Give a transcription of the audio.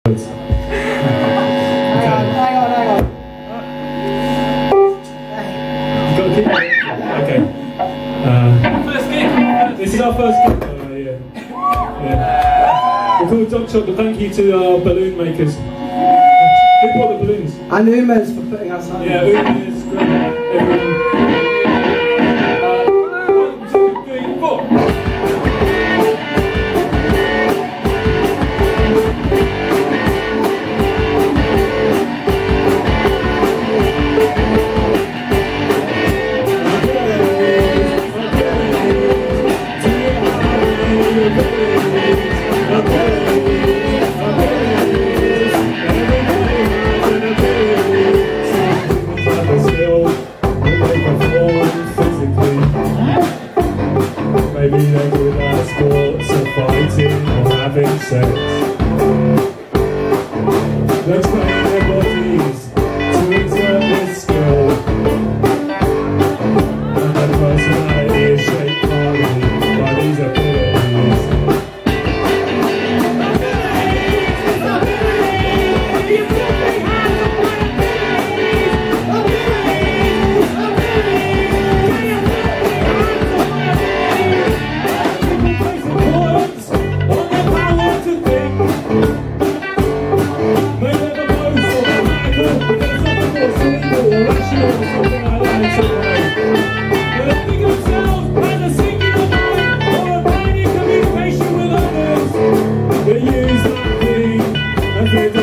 Hang on. You've got to keep going. Okay. First gig. This is our first gig. Yeah. We're called Dog Shot, but thank you to our balloon makers. Who brought the balloons? And Umes for putting us on. Yeah, Umes, everyone. 1, 2, 3, 4. Maybe they're good at sports or fighting or having sex. They're training their bodies to exert their skill, and their personality is shaped partly by these abilities. They use that thing as they